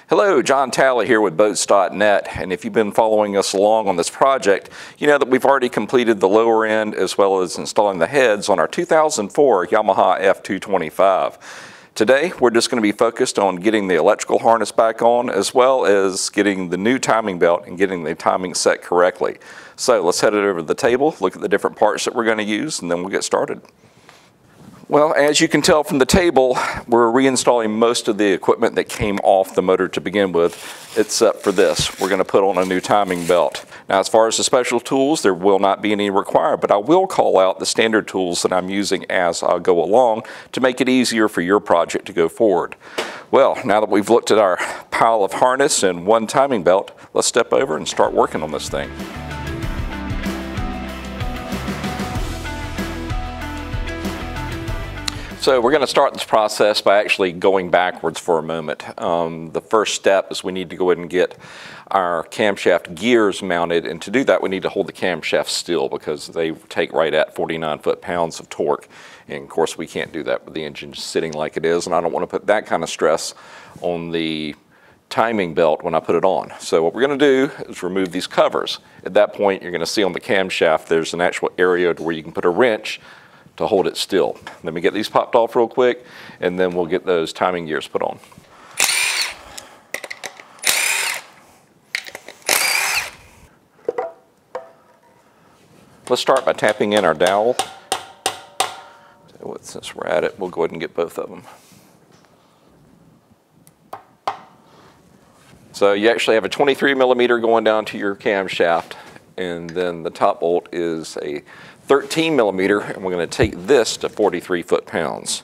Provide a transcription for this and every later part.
Hello, John Talley here with Boats.net, and if you've been following us along on this project, you know that we've already completed the lower end as well as installing the heads on our 2004 Yamaha F225. Today, we're just going to be focused on getting the electrical harness back on as well as getting the new timing belt and getting the timing set correctly. So let's head it over to the table, look at the different parts that we're going to use, and then we'll get started. Well, as you can tell from the table, we're reinstalling most of the equipment that came off the motor to begin with, except for this. We're going to put on a new timing belt. Now, as far as the special tools, there will not be any required, but I will call out the standard tools that I'm using as I go along to make it easier for your project to go forward. Well, now that we've looked at our pile of harness and one timing belt, let's step over and start working on this thing. So we're going to start this process by actually going backwards for a moment. The first step is we need to go ahead and get our camshaft gears mounted, and to do that we need to hold the camshaft still because they take right at 49 foot-pounds of torque, and of course we can't do that with the engine sitting like it is, and I don't want to put that kind of stress on the timing belt when I put it on. So what we're going to do is remove these covers. At that point you're going to see on the camshaft there's an actual area where you can put a wrench to hold it still. Let me get these popped off real quick and then we'll get those timing gears put on. Let's start by tapping in our dowel. Since we're at it, we'll go ahead and get both of them. So you actually have a 23 millimeter going down to your camshaft, and then the top bolt is a 13 millimeter, and we're going to take this to 43 foot-pounds.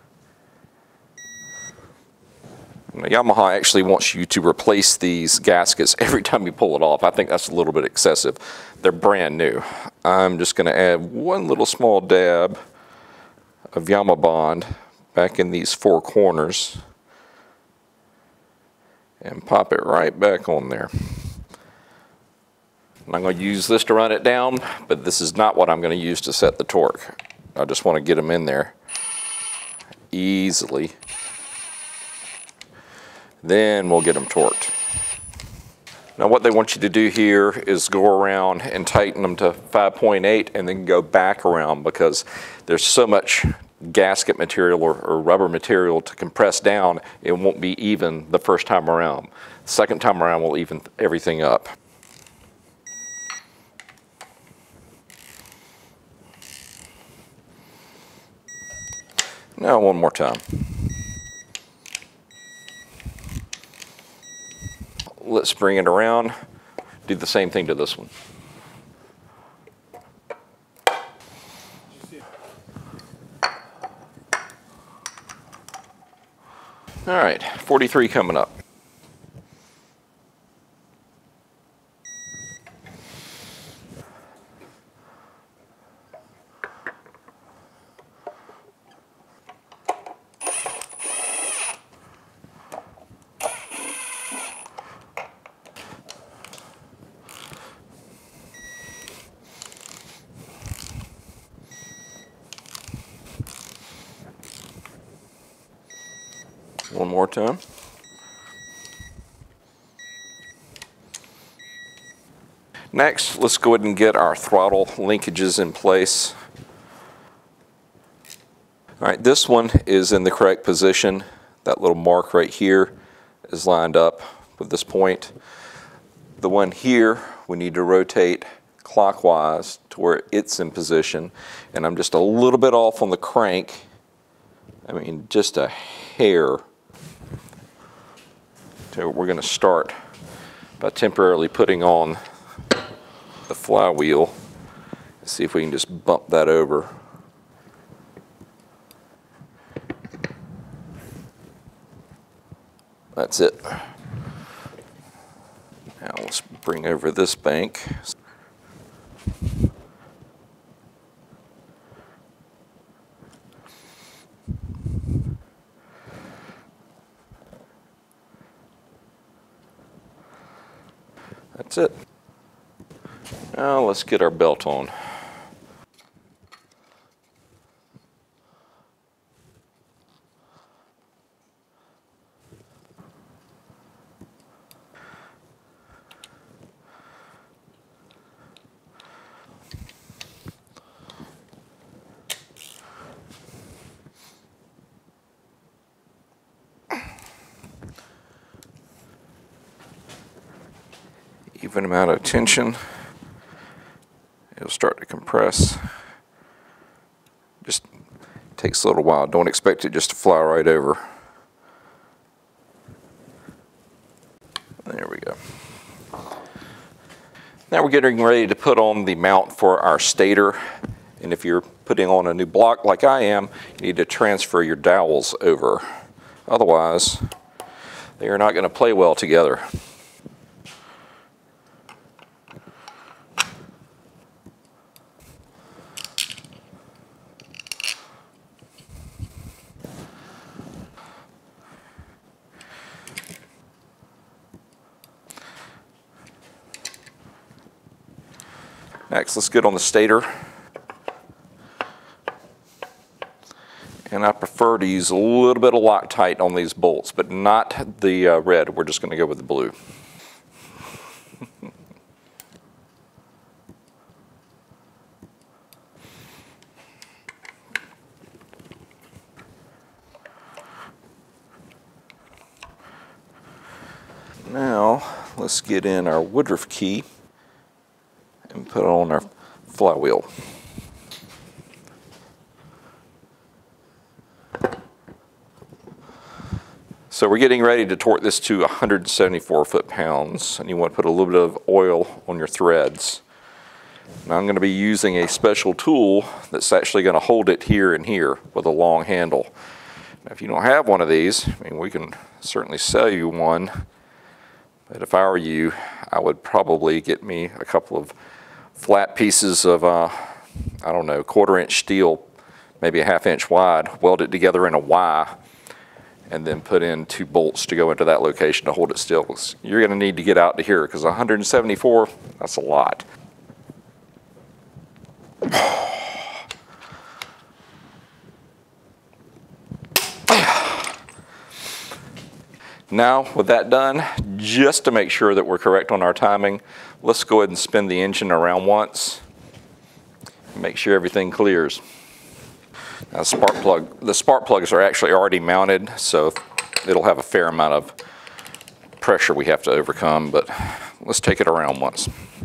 Yamaha actually wants you to replace these gaskets every time you pull it off. I think that's a little bit excessive. They're brand new. I'm just going to add one little small dab of Yamaha Bond back in these four corners and pop it right back on there. I'm going to use this to run it down, but this is not what I'm going to use to set the torque. I just want to get them in there easily. Then we'll get them torqued. Now what they want you to do here is go around and tighten them to 5.8 and then go back around because there's so much gasket material or rubber material to compress down, it won't be even the first time around. The second time around we'll even everything up. Now one more time. Let's bring it around, do the same thing to this one. All right, 43 coming up. One more time. Next, let's go ahead and get our throttle linkages in place. All right, this one is in the correct position. That little mark right here is lined up with this point. The one here, we need to rotate clockwise to where it's in position, and I'm just a little bit off on the crank. I mean, just a hair. So we're going to start by temporarily putting on the flywheel. See if we can just bump that over. That's it. Now let's bring over this bank. That's it. Now let's get our belt on. even amount of tension, it'll start to compress. Just takes a little while. Don't expect it just to fly right over. There we go. Now we're getting ready to put on the mount for our stator. And if you're putting on a new block like I am, you need to transfer your dowels over. Otherwise, they are not going to play well together. Next, let's get on the stator. And I prefer to use a little bit of Loctite on these bolts, but not the red. We're just going to go with the blue. Now, let's get in our Woodruff key and put on our flywheel. So we're getting ready to torque this to 174 foot-pounds, and you want to put a little bit of oil on your threads. Now I'm going to be using a special tool that's actually going to hold it here and here with a long handle. Now, if you don't have one of these, I mean, we can certainly sell you one, but if I were you, I would probably get me a couple of flat pieces of, I don't know, 1/4-inch steel, maybe a 1/2 inch wide, weld it together in a Y, and then put in 2 bolts to go into that location to hold it still. You're going to need to get out to here because 174, that's a lot. Now, with that done, just to make sure that we're correct on our timing, let's go ahead and spin the engine around once and make sure everything clears. Now, the spark plugs are actually already mounted, so it'll have a fair amount of pressure we have to overcome, but let's take it around once.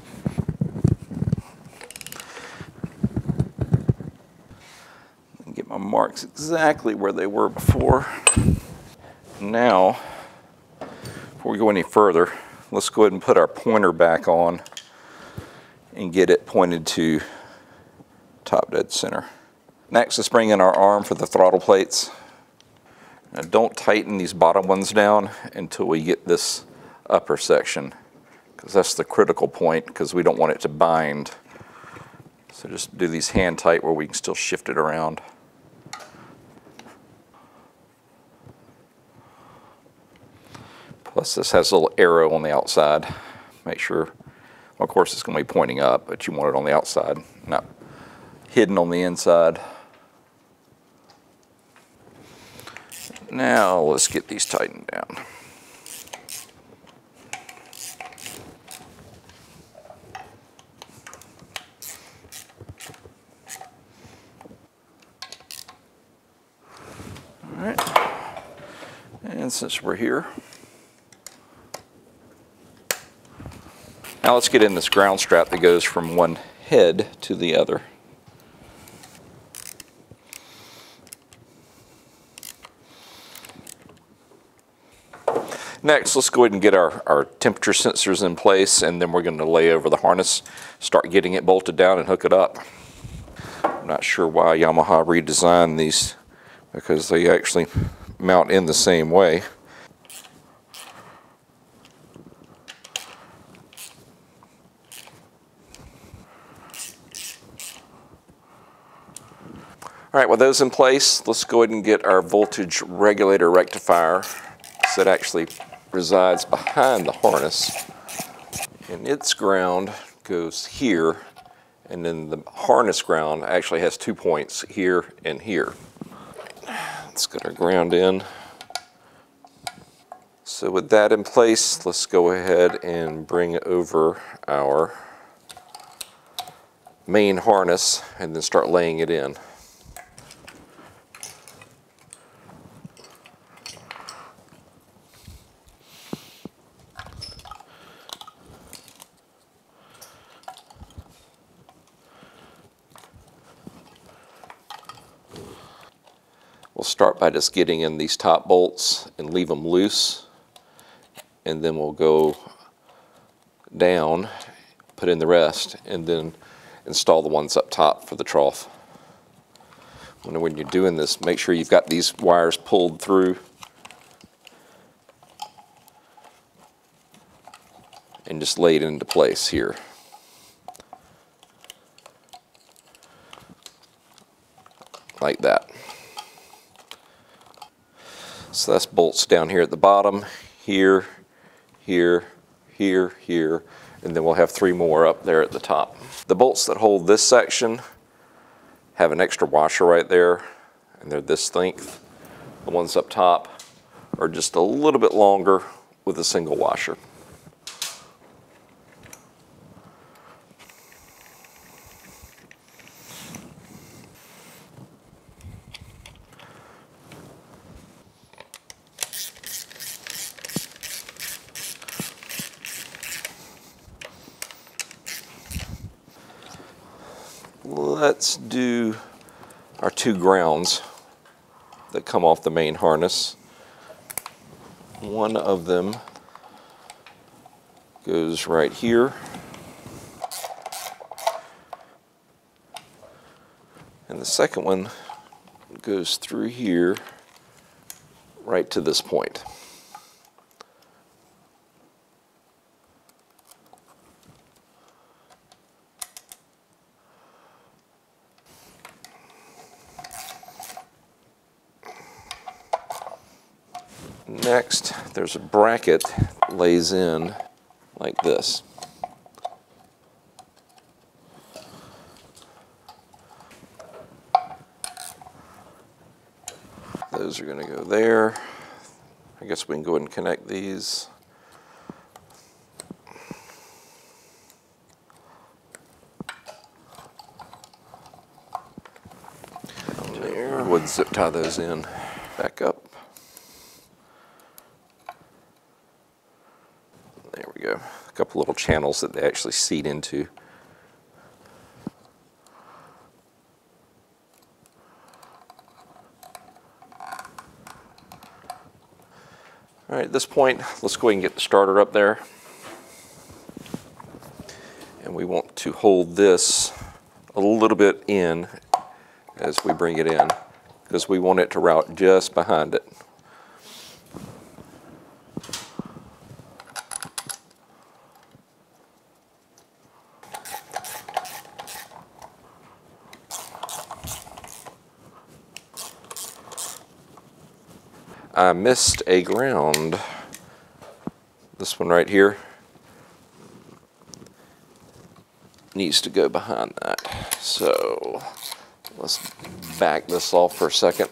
Get my marks exactly where they were before. Now, before we go any further, let's go ahead and put our pointer back on and get it pointed to top dead center. Next, let's bring in our arm for the throttle plates. Now, don't tighten these bottom ones down until we get this upper section, because that's the critical point, because we don't want it to bind. So just do these hand tight where we can still shift it around. Plus this has a little arrow on the outside. Make sure, well, of course it's going to be pointing up, but you want it on the outside, not hidden on the inside. Now let's get these tightened down. All right, and since we're here, now let's get in this ground strap that goes from one head to the other. Next, let's go ahead and get our temperature sensors in place, and then we're going to lay over the harness, start getting it bolted down and hook it up. I'm not sure why Yamaha redesigned these, because they actually mount in the same way. All right, with those in place, let's go ahead and get our voltage regulator rectifier that actually resides behind the harness. And its ground goes here, and then the harness ground actually has 2 points here and here. Let's get our ground in. So with that in place, let's go ahead and bring over our main harness and then start laying it in. We'll start by just getting in these top bolts and leave them loose, and then we'll go down, put in the rest, and then install the ones up top for the trough. When you're doing this, make sure you've got these wires pulled through and just laid into place here. Like that. So that's bolts down here at the bottom, here, here, here, here, and then we'll have 3 more up there at the top. The bolts that hold this section have an extra washer right there, and they're this length. The ones up top are just a little bit longer with a single washer. Let's do our 2 grounds that come off the main harness. One of them goes right here, and the second one goes through here right to this point. Next, there's a bracket that lays in like this. Those are going to go there. I guess we can go ahead and connect these. There. Would zip tie those in. Back up. There we go. A couple little channels that they actually seat into. All right, at this point, let's go ahead and get the starter up there. And we want to hold this a little bit in as we bring it in, because we want it to route just behind it. I missed a ground. This one right here needs to go behind that. So let's back this off for a second.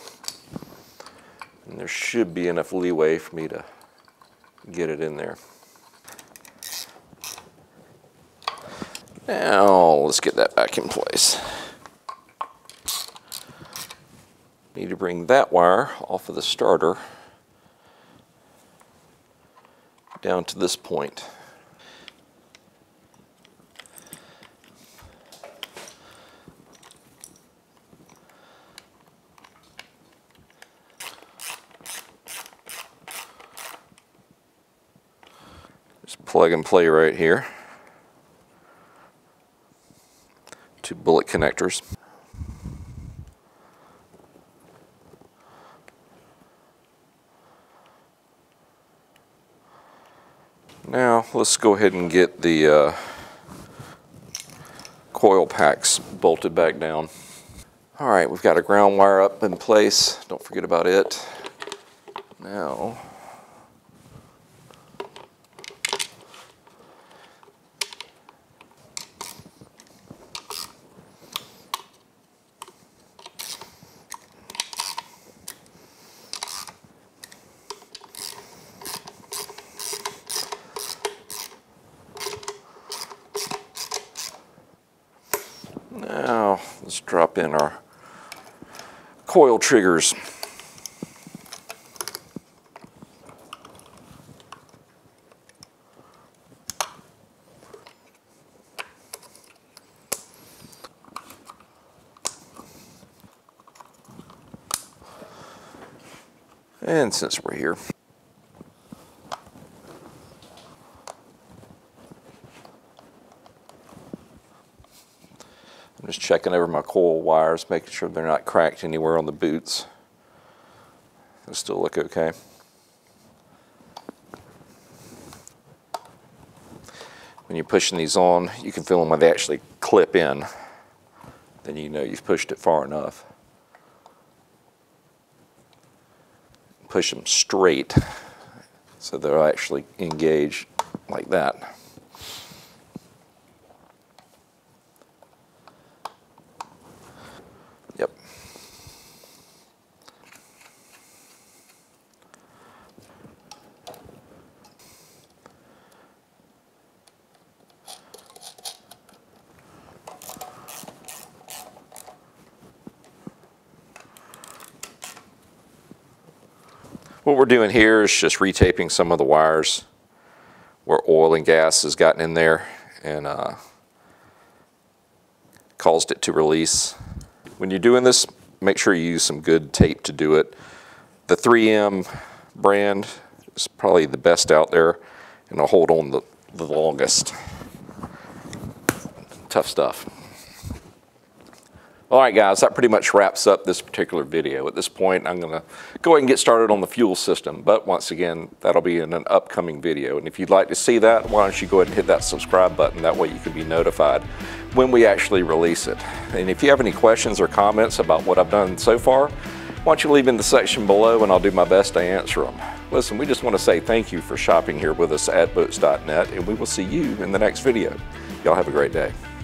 And there should be enough leeway for me to get it in there. Now let's get that back in place. Need to bring that wire off of the starter down to this point. Just plug and play right here. 2 bullet connectors. Now let's go ahead and get the coil packs bolted back down. All right, we've got a ground wire up in place. Don't forget about it. Now, let's drop in our coil triggers. And since we're here, I'm just checking over my coil wires, making sure they're not cracked anywhere on the boots. They still look okay. When you're pushing these on, you can feel them when they actually clip in. Then you know you've pushed it far enough. Push them straight so they'll actually engage like that. Yep. What we're doing here is just retaping some of the wires where oil and gas has gotten in there and caused it to release. When you're doing this, make sure you use some good tape to do it. The 3M brand is probably the best out there and it'll hold on the longest. Tough stuff. All right, guys, that pretty much wraps up this particular video. At this point, I'm going to go ahead and get started on the fuel system. But once again, that'll be in an upcoming video. And if you'd like to see that, why don't you go ahead and hit that subscribe button. That way you can be notified when we actually release it. And if you have any questions or comments about what I've done so far, why don't you leave in the section below and I'll do my best to answer them. Listen, we just want to say thank you for shopping here with us at boats.net, and we will see you in the next video. Y'all have a great day.